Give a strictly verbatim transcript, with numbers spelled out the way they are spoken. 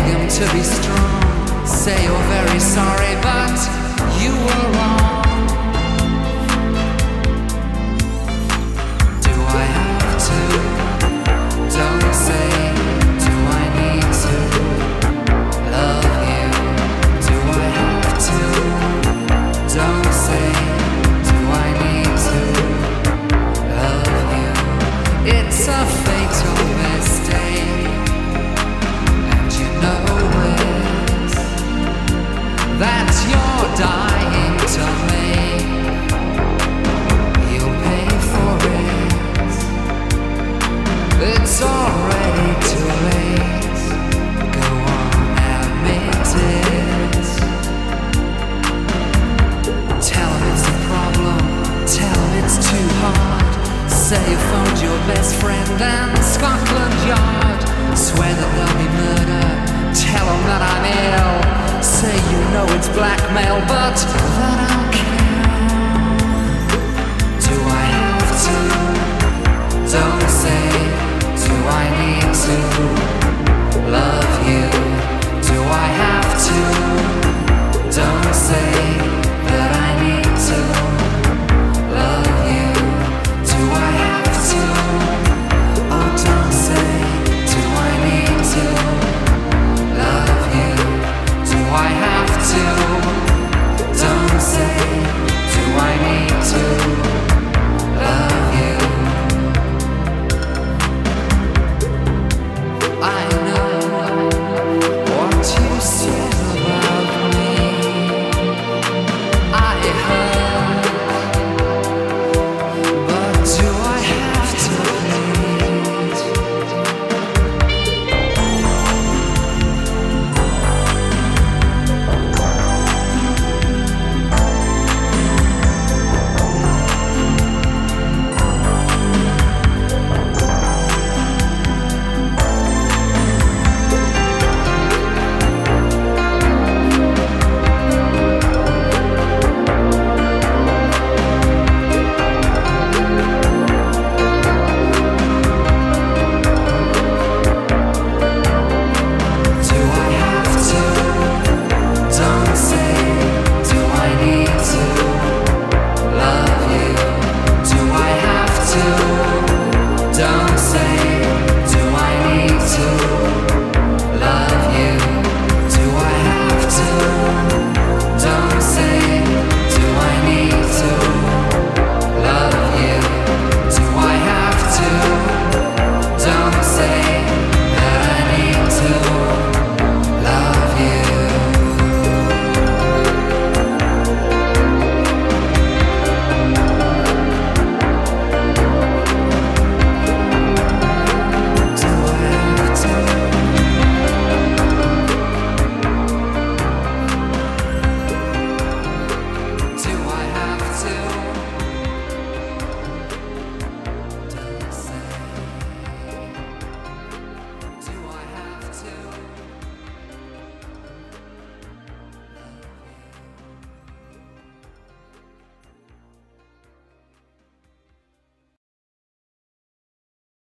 beg him to be strong. Say you're very sorry, but you were wrong. Do I have to? Don't say. Do I need to love you? Do I have to? Don't say. Do I need to love you? It's a fatal mistake, and you know it, that you're dying to make. You'll pay for it. It's already too late. Go on, admit it. Tell him it's a problem. Tell him it's too hard. Say you phoned your best friend and Scotland Yard. Swear that there'll be murder. Tell them that I'm ill. Say you know it's blackmail, but that I'll care. Do I have to? Don't say. Do I need to love you?